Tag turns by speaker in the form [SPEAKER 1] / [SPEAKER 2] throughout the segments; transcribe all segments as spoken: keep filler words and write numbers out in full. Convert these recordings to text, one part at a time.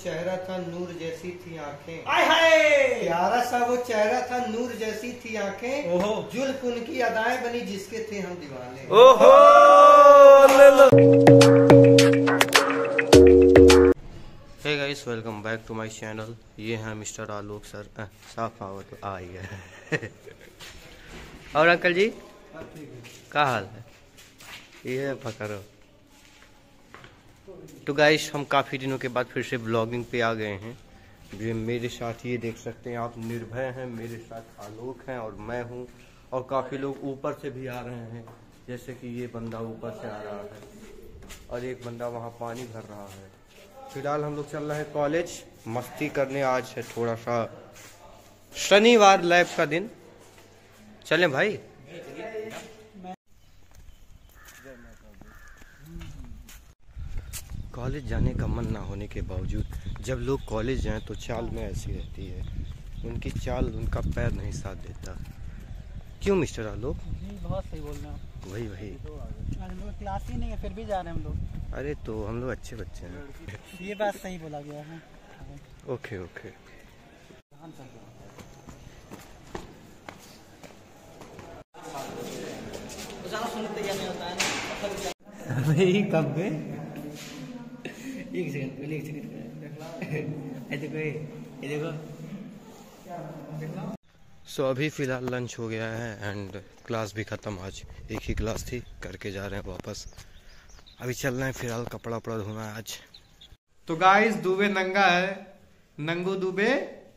[SPEAKER 1] चेहरा था नूर जैसी थी आंखें,
[SPEAKER 2] आय हाय
[SPEAKER 1] प्यारा सा वो चेहरा था नूर जैसी थी आंखें,
[SPEAKER 2] ओहो
[SPEAKER 1] जुल्फ उनकी अदाएं बनी जिसके थे हम दीवाने।
[SPEAKER 2] ओहो ले लो।
[SPEAKER 1] Hey guys, welcome back to my channel. ये हैं मिस्टर आलोक सर। आ, साफ आओ तो आ ही गए। और अंकल जी क्या हाल है? ये पकड़ो। तो गाइस, हम काफ़ी दिनों के बाद फिर से ब्लॉगिंग पे आ गए हैं। ये मेरे साथ ये देख सकते हैं आप, निर्भय हैं, मेरे साथ आलोक हैं और मैं हूँ। और काफ़ी लोग ऊपर से भी आ रहे हैं, जैसे कि ये बंदा ऊपर से आ रहा है और एक बंदा वहाँ पानी भर रहा है। फिलहाल हम लोग चल रहे हैं कॉलेज मस्ती करने। आज है थोड़ा सा शनिवार, लैब का दिन। चलें भाई। कॉलेज जाने का मन ना होने के बावजूद जब लोग कॉलेज जाएं तो चाल में ऐसी रहती है। उनकी चाल, उनका पैर नहीं साथ देता। क्यों मिस्टर आलोक?
[SPEAKER 3] जी बहुत सही बोल रहे हैं।
[SPEAKER 1] वही वही
[SPEAKER 3] हम लोग क्लास ही नहीं है फिर भी जा रहे हैं हम लोग।
[SPEAKER 1] अरे तो हम लोग अच्छे बच्चे हैं।
[SPEAKER 3] ये बात सही बोला गया है।
[SPEAKER 1] Okay okay.
[SPEAKER 3] अरे कब गए? एक सेकंड पहले, एक सेकंड ये देखो, ये देखो।
[SPEAKER 1] सो so, अभी फ़िलहाल लंच हो गया है एंड क्लास भी ख़त्म। आज एक ही क्लास थी, करके जा रहे हैं वापस। अभी चल रहे हैं, फिलहाल कपड़ा वपड़ा धोना है आज। तो गाइस, दुबे नंगा है, नंगू दुबे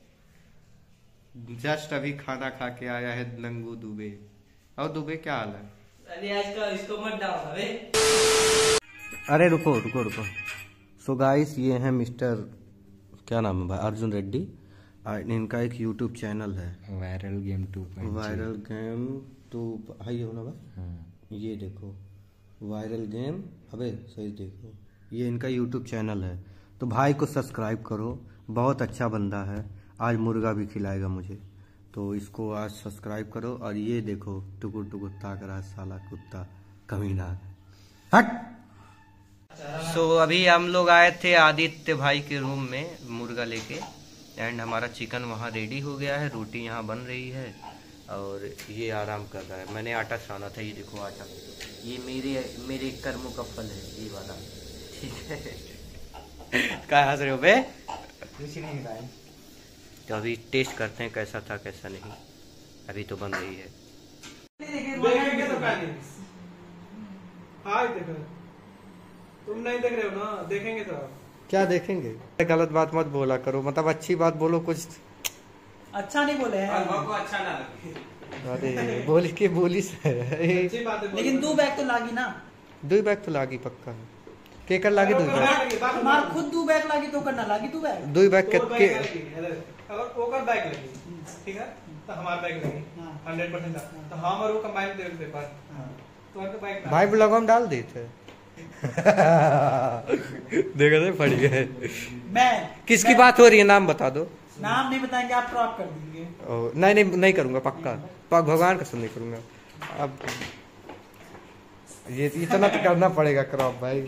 [SPEAKER 1] जस्ट अभी खाना खा के आया है नंगू दुबे। और दुबे क्या हाल है?
[SPEAKER 2] अरे आज का इसको मत डाल। अरे
[SPEAKER 1] अरे रुको रुको रुको। सो गाइस, ये हैं मिस्टर, क्या नाम है भाई, अर्जुन रेड्डी। इनका एक यूट्यूब चैनल है,
[SPEAKER 4] viral game two
[SPEAKER 1] viral game two high हो ना भाई। ये देखो वायरल गेम, अबे सही देखो, ये इनका यूट्यूब चैनल है। तो भाई को सब्सक्राइब करो, बहुत अच्छा बंदा है। आज मुर्गा भी खिलाएगा मुझे, तो इसको आज सब्सक्राइब करो। और ये देखो टुकुर टुकुर ताक रहा साला कुत्ता कमीना, हट। सो so, अभी हम लोग आए थे आदित्य भाई के रूम में मुर्गा लेके एंड हमारा चिकन वहाँ रेडी हो गया है। रोटी यहाँ बन रही है और ये आराम कर रहा है। मैंने आटा छाना था, ये देखो आटा। ये मेरे मेरे कर्मों का फल है ये वाला, ठीक है। क्या हंस रहे हो बे?
[SPEAKER 3] कुछ नहीं भाई।
[SPEAKER 1] तो अभी टेस्ट करते हैं कैसा था कैसा नहीं। अभी तो बन रही है।
[SPEAKER 2] देखेंगे तो हाय देखो, तुम नहीं देख रहे हो ना, देखेंगे तो
[SPEAKER 1] क्या देखेंगे? गलत बात मत बोला करो, मतलब अच्छी बात बोलो। कुछ
[SPEAKER 3] अच्छा नहीं बोले हैं,
[SPEAKER 2] को अच्छा ना लगे।
[SPEAKER 1] अरे बोली के बोली से
[SPEAKER 2] अच्छी बात है,
[SPEAKER 3] लेकिन दो बैग तो लागी ना।
[SPEAKER 1] दो बैग तो लागी पक्का है। केकर लागी दो बैग?
[SPEAKER 3] हमार खुद दो बैग लागी तो करना लागी दो बैग।
[SPEAKER 1] दो बैग के, के
[SPEAKER 2] अगर ओकर बैग लगी, ठीक है, तो हमार बैग लगी हंड्रेड परसेंट। तो हम और वो कंबाइन दे पेपर, तो और बैग
[SPEAKER 1] भाई ब्लॉग में डाल दी थे। देखा थे फट गए।
[SPEAKER 3] मैं
[SPEAKER 1] किसकी बात हो रही है, नाम बता दो।
[SPEAKER 3] नाम नहीं बताएंगे, आप क्रॉप कर देंगे।
[SPEAKER 1] ओ, नहीं नहीं नहीं करूंगा पक्का, पक भगवान कसम नहीं करूंगा। अब ये इतना तो करना पड़ेगा क्रॉप भाई।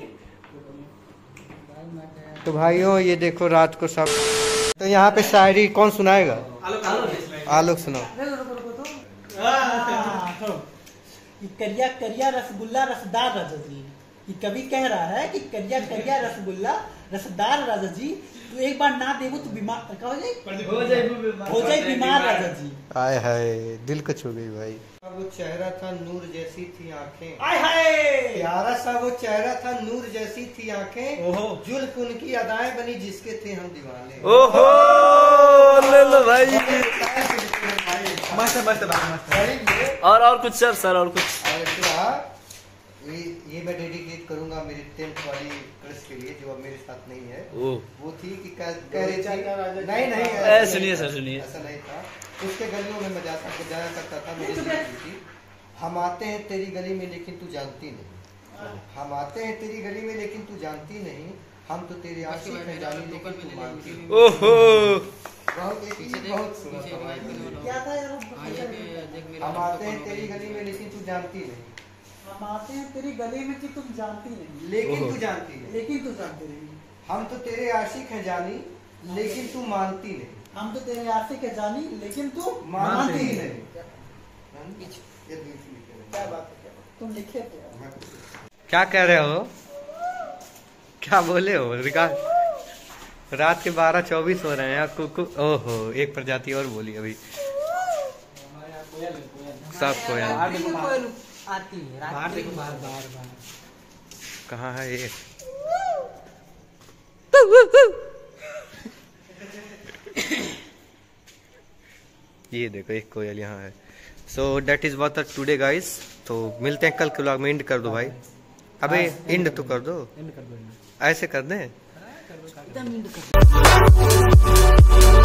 [SPEAKER 1] तो भाइयों ये देखो रात को सब, तो यहाँ पे शायरी कौन सुनाएगा? आलोक सुनाओ।
[SPEAKER 3] करिया करिया रसगुल्ला रसदार राजा जी, कि कभी कह रहा है कि करिया करिया रसगुल्ला रसदार राजा जी, तो एक बार ना देवो तो बीमार हो जाए, हो जाए बीमार राजा जी।
[SPEAKER 1] आय हाय, दिल को छू गई भाई। वो चेहरा था नूर जैसी थी आंखें,
[SPEAKER 2] आय हाय
[SPEAKER 1] प्यारा सा वो चेहरा था नूर जैसी थी आंखें,
[SPEAKER 2] ओहो
[SPEAKER 1] जुल्फ उनकी अदाएं बनी जिसके थे हम दीवाने।
[SPEAKER 2] ओहो ले लो भाई। मस्त मस्त मस्त। और और कुछ सर सर और कुछ
[SPEAKER 1] ये ये मैं डेडिकेट करूंगा मेरी टेंथ वाली क्रश के लिए, जो अब मेरे साथ नहीं है।
[SPEAKER 2] ओ
[SPEAKER 1] वो थी कि कह रही थी, नहीं
[SPEAKER 2] नहीं सुनिए सर सुनिए,
[SPEAKER 1] ऐसा नहीं था। उसके गलियों में मैं जाता जाया करता था, मुझे देखती थी। हम आते हैं तेरी गली में लेकिन तू जानती नहीं, हम आते हैं तेरी गली में लेकिन तू जानती नहीं, हम तो तेरे आशिक हैं जानी लेकिन तू मानती नहीं।
[SPEAKER 2] ओहो
[SPEAKER 1] बहुत एक चीज बहुत सुना था भाई।
[SPEAKER 3] क्या था यार?
[SPEAKER 1] हम आते हैं तेरी गली में लेकिन तू जानती नहीं,
[SPEAKER 3] हम आते हैं तेरी गली में कि तुम जानती नहीं,
[SPEAKER 1] लेकिन तू जानती नहीं,
[SPEAKER 3] लेकिन तू जानती नहीं,
[SPEAKER 1] हम तो तेरे आशिक हैं जानी, लेकिन तू मानती नहीं।
[SPEAKER 3] हम तो तेरे आशिक है जानी, लेकिन तू
[SPEAKER 1] मानती ही नहीं।
[SPEAKER 3] क्या बात है, तुम लिखे थे।
[SPEAKER 1] क्या कह रहे हो, क्या बोले हो रिकार्ड? रात के बारह चौबीस हो रहे हैं। कुकु ओहो, एक प्रजाति और बोली अभी। सब कोयल
[SPEAKER 3] आती है बाहर, देखो बाहर बाहर बाहर।
[SPEAKER 1] कहाँ है ये? ये देखो एक कोयल यहाँ है। So that is what today guys. तो मिलते हैं कल के व्लॉग में। एंड कर दो भाई। अबे एंड तो कर दो,
[SPEAKER 3] एंड कर दो,
[SPEAKER 1] ऐसे कर दें।
[SPEAKER 3] एकदम एंड कर दो।